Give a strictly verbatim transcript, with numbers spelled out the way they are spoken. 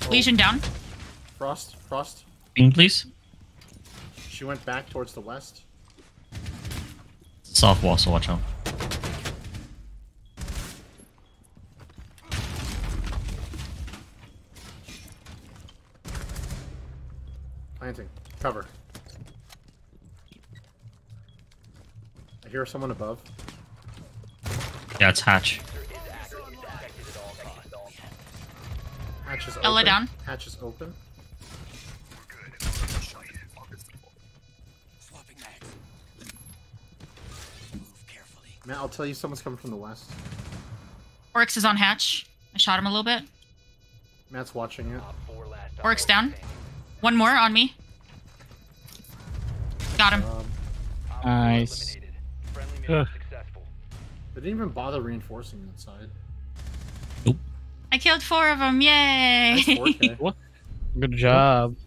Oh. Legion down. Frost, Frost. Ping, please. She went back towards the west. Soft wall, so watch out. Planting. Cover. I hear someone above. Yeah, it's hatch. Hatch is Ella open. down. Hatch is open. Matt, I'll tell you someone's coming from the west. Oryx is on hatch. I shot him a little bit. Matt's watching it. Oryx down. One more on me. Got him. Um, Nice. Ugh. they didn't even bother reinforcing that side. I killed four of them. Yay! Nice four K. Good job.